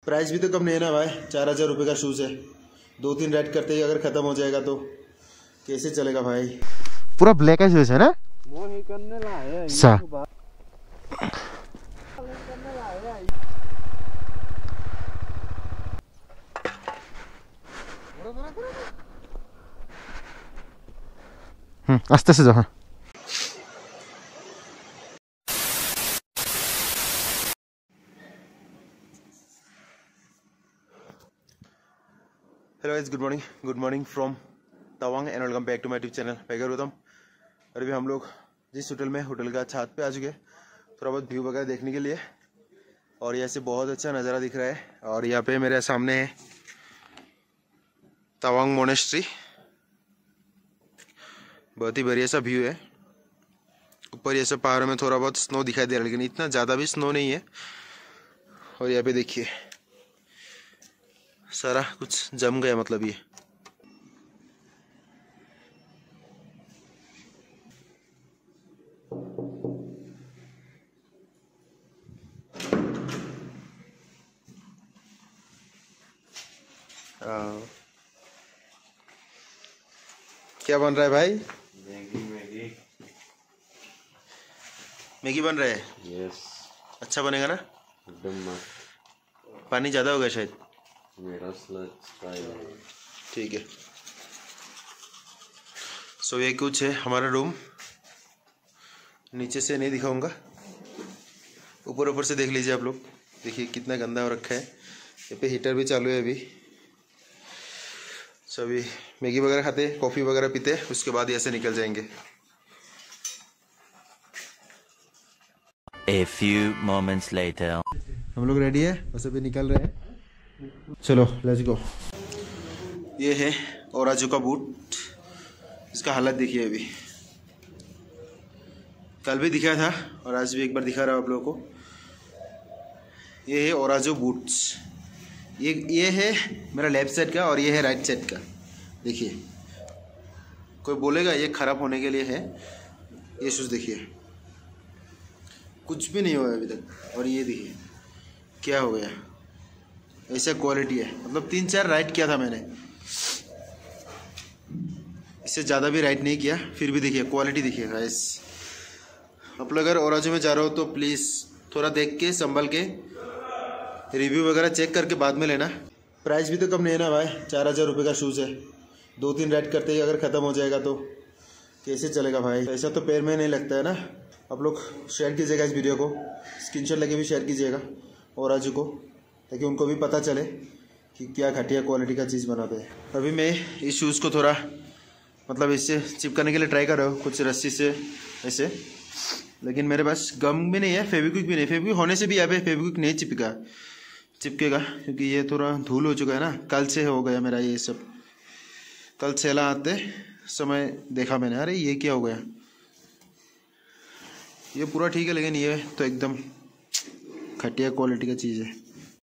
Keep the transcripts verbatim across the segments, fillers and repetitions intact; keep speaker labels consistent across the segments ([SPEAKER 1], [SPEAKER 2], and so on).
[SPEAKER 1] Price भी तो कम नहीं है ना भाई, चार हज़ार रुपये का शूज़ है। दो तीन राइड करते ही अगर ख़त्म हो जाएगा तो कैसे चलेगा भाई।
[SPEAKER 2] पूरा ब्लैक है शूज़ है ना। सा हम्म आस्ते से जाओ। हाँ
[SPEAKER 1] hello guys, good morning good morning from Tawang and welcome back to my YouTube channel Paigar Gautam. और अभी हम लोग जिस होटल में होटल का छत पे आ चुके हैं थोड़ा बहुत व्यू वगैरह देखने के लिए। और यहाँ से बहुत अच्छा नज़ारा दिख रहा है। और यहाँ पे मेरे सामने है तवांग मोनेस्ट्री, बहुत ही बढ़िया सा व्यू है। ऊपर ये सब पहाड़ों में थोड़ा बहुत स्नो दिखाई दे रहा है, लेकिन इतना ज़्यादा भी स्नो नहीं है। और यहाँ पे देखिए सारा कुछ जम गया, मतलब ये आ, क्या बन रहा है भाई?
[SPEAKER 3] मैगी मैगी
[SPEAKER 1] मैगी बन रहा है।
[SPEAKER 3] यस,
[SPEAKER 1] अच्छा बनेगा ना?
[SPEAKER 3] एकदम मस्त।
[SPEAKER 1] पानी ज़्यादा होगा शायद।
[SPEAKER 3] मेरा स्लच
[SPEAKER 1] ठीक है। सो ये कुछ है हमारा रूम। नीचे से नहीं दिखाऊंगा, ऊपर ऊपर से देख लीजिए आप लोग। देखिए कितना गंदा हो रखा है। यहाँ पे हीटर भी चालू है अभी। सो अभी मैगी वगैरह खाते, कॉफ़ी वगैरह पीते, उसके बाद यहाँ से निकल जाएंगे।
[SPEAKER 4] A few moments later.
[SPEAKER 1] हम लोग रेडी है, बस अभी निकल रहे हैं। चलो लेट्स गो। ये है ओराजू का बूट। इसका हालत देखिए अभी। कल भी दिखाया था और आज भी एक बार दिखा रहा हूँ आप लोगों को। ये है ओराजू बूट्स। ये ये है मेरा लेफ्ट साइड का और ये है राइट साइड का। देखिए कोई बोलेगा ये ख़राब होने के लिए है। ये शूज़ देखिए कुछ भी नहीं हुआ अभी तक। और ये देखिए क्या हो गया, ऐसा क्वालिटी है। मतलब तीन चार राइड किया था मैंने, इससे ज़्यादा भी राइड नहीं किया, फिर भी देखिए क्वालिटी देखिए गाइस। आप लोग अगर ओराजू में जा रहे हो तो प्लीज़ थोड़ा देख के संभल के रिव्यू वगैरह चेक करके बाद में लेना। प्राइस भी तो कम नहीं है ना भाई, चार हज़ार रुपये का शूज़ है। दो तीन राइड करते ही अगर ख़त्म हो जाएगा तो कैसे चलेगा भाई। ऐसा तो पैर में नहीं लगता है ना। आप लोग शेयर कीजिएगा इस वीडियो को, स्क्रीनशॉट लेके भी शेयर कीजिएगा ओराजू को, ताकि उनको भी पता चले कि क्या घटिया क्वालिटी का चीज़ बनाते हैं। अभी मैं इस शूज़ को थोड़ा मतलब इससे चिपकाने के लिए ट्राई कर रहा हूँ, कुछ रस्सी से ऐसे। लेकिन मेरे पास गम भी नहीं है, फेविक्विक भी नहीं। फेविक्विक होने से भी यहाँ पे फेविक्विक नहीं चिपका चिपकेगा, क्योंकि ये थोड़ा धूल हो चुका है ना। कल से हो गया मेरा ये सब। कल सेला आते समय देखा मैंने, अरे ये क्या हो गया। ये पूरा ठीक है, लेकिन ये तो एकदम घटिया क्वालिटी का चीज़ है।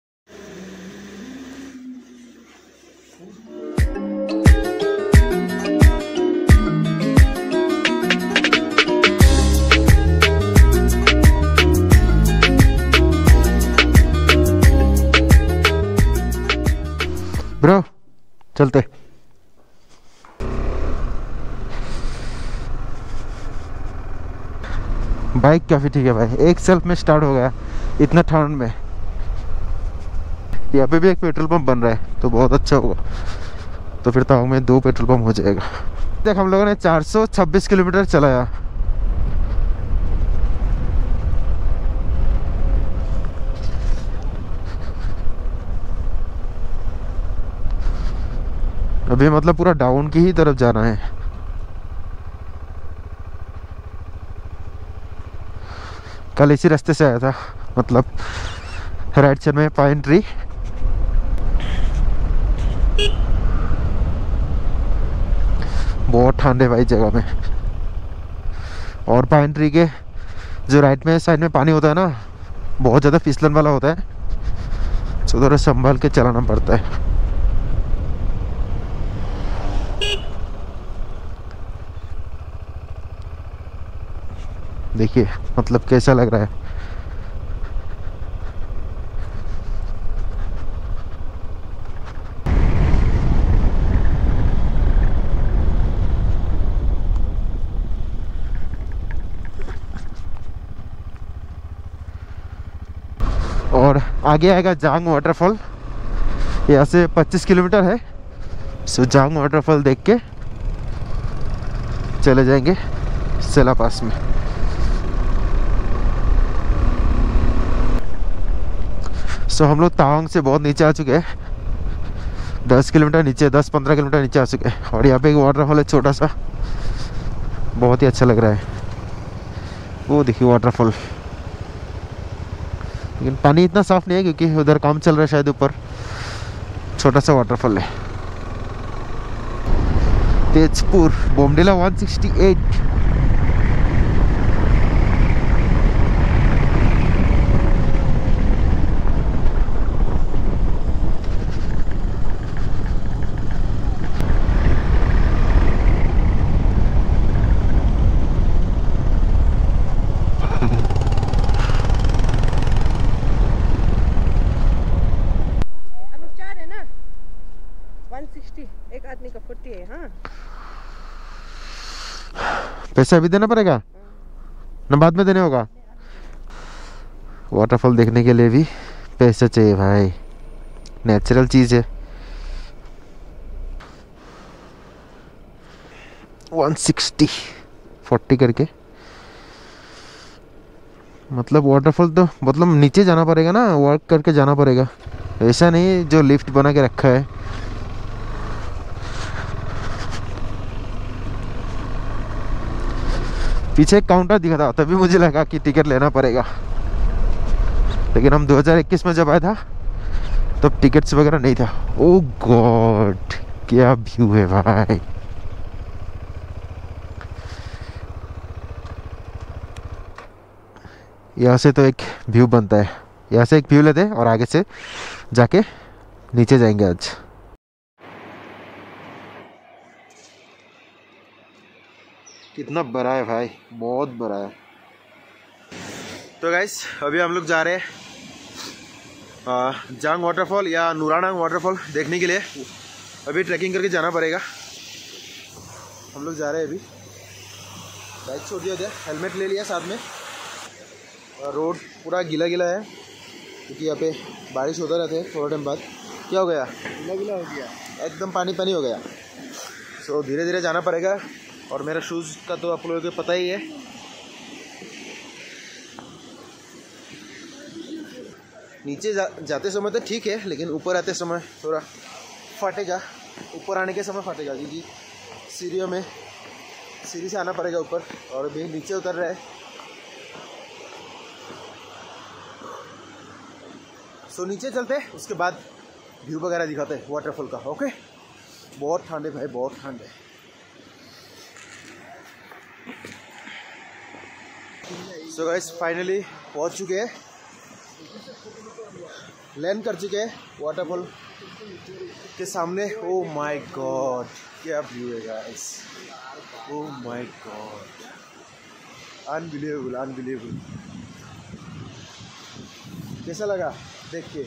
[SPEAKER 2] ब्रो चलते। बाइक काफ़ी ठीक है भाई, एक सेल्फ में स्टार्ट हो गया इतना ठंड में। यहाँ पे भी एक पेट्रोल पंप बन रहा है तो बहुत अच्छा होगा। तो फिर तवांग में दो पेट्रोल पंप हो जाएगा। देख हम लोगों ने चार सौ छब्बीस किलोमीटर चलाया। अभी मतलब पूरा डाउन की ही तरफ जाना है। कल इसी रास्ते से आया था, मतलब राइट साइड में पाइन ट्री। बहुत ठंड है भाई जगह में। और पाइन ट्री के जो राइट में साइड में पानी होता है ना, बहुत ज़्यादा फिसलन वाला होता है, तो थोड़ा संभाल के चलाना पड़ता है। देखिए मतलब कैसा लग रहा है। आगे आएगा जांग वाटरफॉल। यहाँ से पच्चीस किलोमीटर है। सो जांग वाटरफॉल देख के चले जाएंगे सेला पास में। सो हम लोग तावांग से बहुत नीचे आ चुके हैं, दस किलोमीटर नीचे, दस पंद्रह किलोमीटर नीचे आ चुके हैं। और यहाँ पे एक वाटरफॉल है छोटा सा, बहुत ही अच्छा लग रहा है। वो देखिए वाटरफॉल, लेकिन पानी इतना साफ नहीं है क्योंकि उधर काम चल रहा है शायद। ऊपर छोटा सा वाटरफॉल है। Tezpur Bomdila one sixty eight.
[SPEAKER 5] एक आदमी का फोर्टी है। हाँ,
[SPEAKER 2] पैसा अभी देना पड़ेगा ना बाद में देने होगा? वाटरफॉल देखने के लिए भी पैसा चाहिए भाई, नेचुरल चीज़ है। वन सिक्सटी फोर्टी करके, मतलब वाटरफॉल तो मतलब नीचे जाना पड़ेगा ना, वर्क करके जाना पड़ेगा। ऐसा नहीं जो लिफ्ट बना के रखा है। पीछे एक काउंटर दिखा था, तभी मुझे लगा कि टिकट लेना पड़ेगा, लेकिन हम दो हज़ार इक्कीस में जब आया था तब टिकट्स वगैरह नहीं था। ओह गॉड, क्या व्यू है भाई। यहाँ से तो एक व्यू बनता है, यहाँ से एक व्यू लेते हैं और आगे से जाके नीचे जाएंगे आज। कितना बड़ा है भाई, बहुत बड़ा है।
[SPEAKER 1] तो गाइस अभी हम लोग जा रहे हैं जांग वाटरफॉल या नूरानांग वाटरफॉल देखने के लिए। अभी ट्रैकिंग करके जाना पड़ेगा। हम लोग जा रहे हैं अभी। बाइक छोड़ दिया, हेलमेट ले लिया साथ में। और रोड पूरा गीला गीला है क्योंकि यहाँ पे बारिश होता रहता है थोड़ा टाइम बाद। क्या हो गया? गीला गीला हो गया, एकदम पानी पानी हो गया। सो धीरे धीरे जाना पड़ेगा। और मेरा शूज़ का तो आप लोगों को पता ही है। नीचे जा, जाते समय तो ठीक है, लेकिन ऊपर आते समय थोड़ा फटेगा। ऊपर आने के समय फटेगा क्योंकि सीढ़ियों में सीढ़ी से आना पड़ेगा ऊपर, और भी नीचे उतर रहा है। सो नीचे चलते हैं, उसके बाद व्यू वगैरह दिखाते हैं वाटरफॉल का। ओके, बहुत ठंड है भाई, बहुत ठंड है। सो गाइस फाइनली पहुंच चुके हैं, लैंड कर चुके हैं वाटरफॉल के सामने। ओ माय गॉड, क्या व्यू है guys. Oh my God, unbelievable unbelievable. कैसा लगा देख के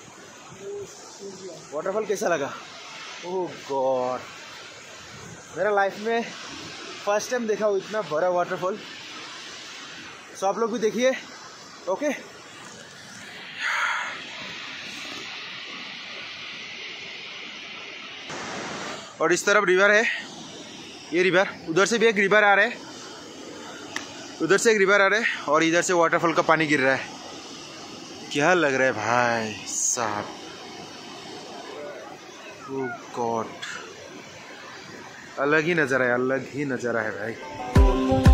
[SPEAKER 1] वाटरफॉल? कैसा लगा? ओह गॉड, मेरा लाइफ में फर्स्ट टाइम देखा हूँ इतना बड़ा वाटरफॉल। सो आप लोग भी देखिए। ओके, और इस तरफ रिवर है, ये रिवर। उधर से भी एक रिवर आ रहा है, उधर से एक रिवर आ रहा है, और इधर से वाटरफॉल का पानी गिर रहा है। क्या लग रहा है भाई साहब। ओह गॉड, अलग ही नज़ारा है, अलग ही नज़ारा है भाई।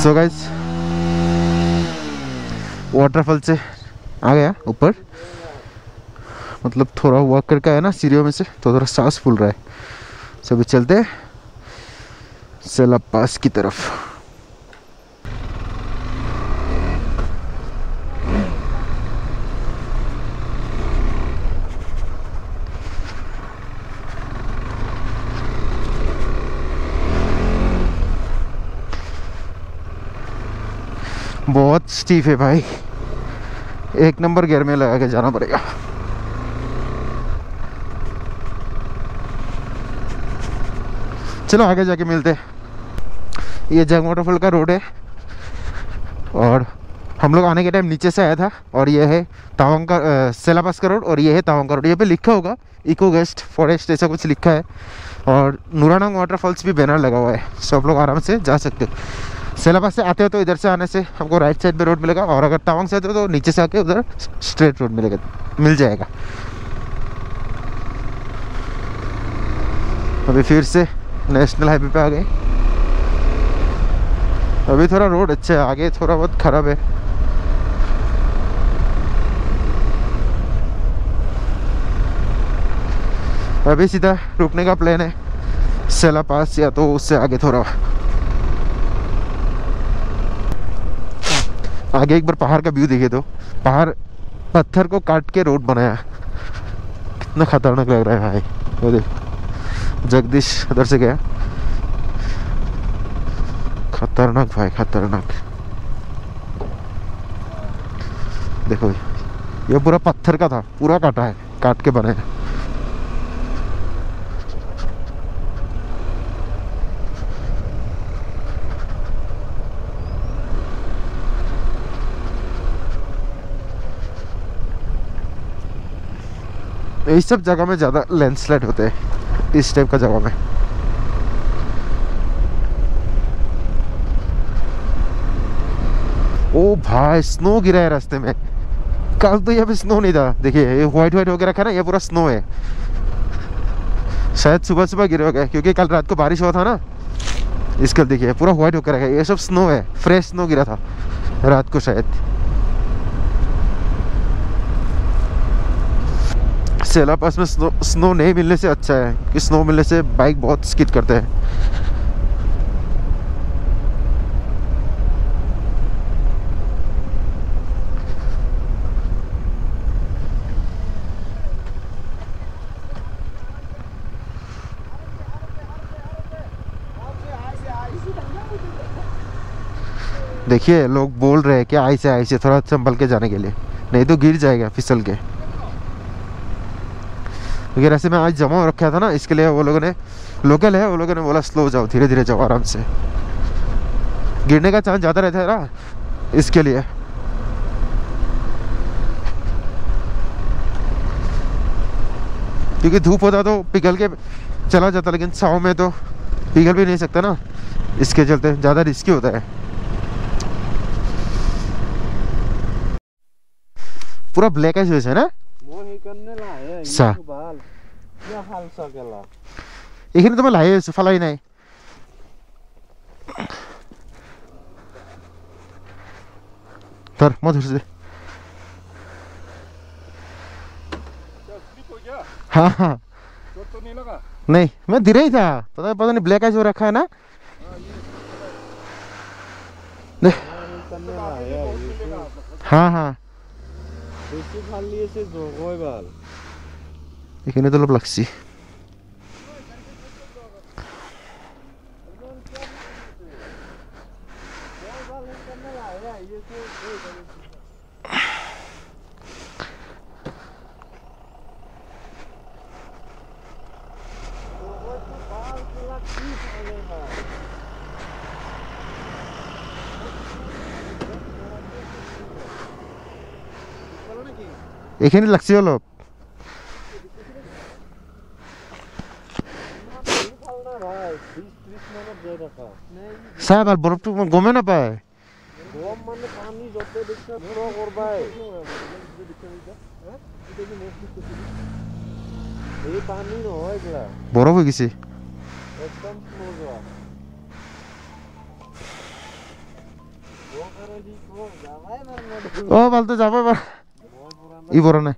[SPEAKER 2] सो गाइस वाटरफॉल से आ गया ऊपर, मतलब थोड़ा वॉक करके आया ना सीढ़ियों में से, तो थोड़ा सांस फूल रहा है। सो अभी चलते हैं सेला पास की तरफ। बहुत स्टीफ है भाई, एक नंबर गियर में लगा के जाना पड़ेगा। चलो आगे जाके मिलते हैं। ये जंग वाटरफॉल का रोड है और हम लोग आने के टाइम नीचे से आया था, और ये है तावांग का सेला पास का रोड, और ये है तावांग का रोड। ये पे लिखा होगा इको गेस्ट फॉरेस्ट ऐसा कुछ लिखा है, और नूरानंग वाटरफॉल्स भी बैनर लगा हुआ है। सो आप लोग आराम से जा सकते हो। सेला पास से आते हो तो इधर से आने से हमको राइट साइड पे रोड मिलेगा, और अगर तावांग से आते हो तो नीचे से आके उधर स्ट्रेट रोड मिलेगा, मिल जाएगा। अभी फिर से नेशनल हाईवे पे आ गए। अभी थोड़ा रोड अच्छा है, आगे थोड़ा बहुत खराब है। अभी सीधा रुकने का प्लान है सेला पास, या तो उससे आगे थोड़ा आगे। एक बार पहाड़ का व्यू देखे तो पहाड़ पत्थर को काट के रोड बनाया, कितना खतरनाक लग रहा है भाई। वो देख जगदीश उधर से गया, खतरनाक भाई खतरनाक। देखो ये पूरा पत्थर का था, पूरा काटा है, काट के बनाया। इस सब जगह में ज़्यादा लैंडस्लाइड होते हैं, इस टाइप का जगह में। ओ भाई स्नो गिरा है रास्ते में। कल तो यहाँ पे स्नो नहीं था, देखिए ये व्हाइट व्हाइट होकर रखा ना, ये पूरा स्नो है। शायद सुबह सुबह गिरा होगा, क्योंकि कल रात को बारिश हुआ था ना, इसका देखिए पूरा व्हाइट होकर रखा है। ये सब स्नो है, फ्रेश स्नो गिरा था रात को शायद। सेला पास में स्नो स्नो नहीं मिलने से अच्छा है कि स्नो मिलने से बाइक बहुत स्किड करते हैं। देखिए लोग बोल रहे हैं कि ऐसे ऐसे थोड़ा संभल के जाने के लिए, नहीं तो गिर जाएगा फिसल के। क्योंकि ऐसे में आज जमा रखा था ना, इसके लिए वो लोगों ने, लोकल है वो लोगों ने बोला स्लो जाओ, धीरे धीरे जाओ आराम से, गिरने का चांस ज़्यादा रहता है ना, इसके लिए। क्योंकि धूप होता तो पिघल के चला जाता, लेकिन छाँव में तो पिघल भी नहीं सकता ना, इसके चलते ज़्यादा रिस्की होता है। पूरा ब्लैक एज है ना सा এইখিনি তো মই লাই আছো, ফালাই নাই। ধর মই ধরছি। हाँ हाँ तो नहीं लगा? नहीं, मैं धीरे ही था, पता पता नहीं ब्लैक एज हो रखा है ना। हाँ हाँ এখানে তো অলপ লাগছি। এখানে লাগছে অলপ। সাহেব আর বরফ গমে না পায়, বরফ হয়ে গেছে। ও বল তো যাবো এবার ই বড় নাই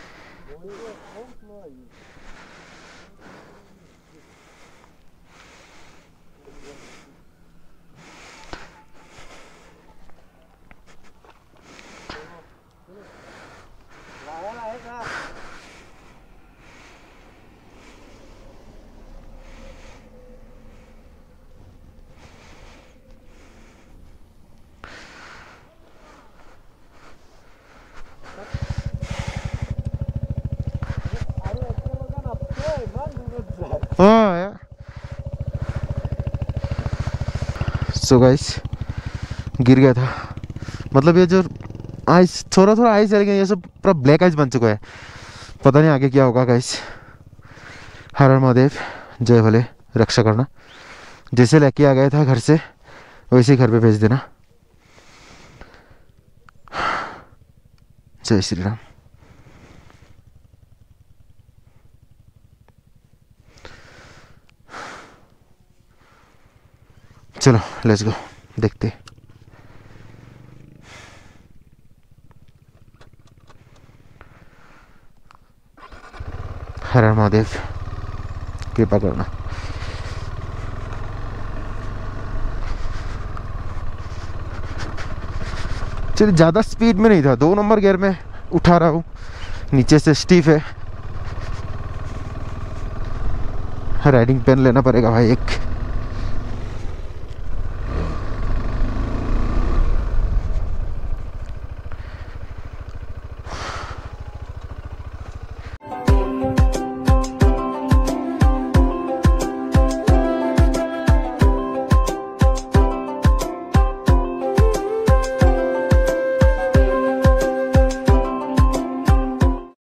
[SPEAKER 2] सो गाइस गिर गया था मतलब ये जो आइस थोड़ा थोड़ा आइस चल गया ये सब पूरा ब्लैक आइस बन चुका है पता नहीं आगे क्या होगा गाइस हर हर महादेव जय भले रक्षा करना जैसे लेके आ गया था घर से वैसे ही घर पे भेज देना जय श्री राम चलो लेट्स गो देखते हर हर महादेव कृपा करना चलिए ज़्यादा स्पीड में नहीं था दो नंबर गियर में उठा रहा हूँ नीचे से स्टीफ है राइडिंग पेन लेना पड़ेगा भाई एक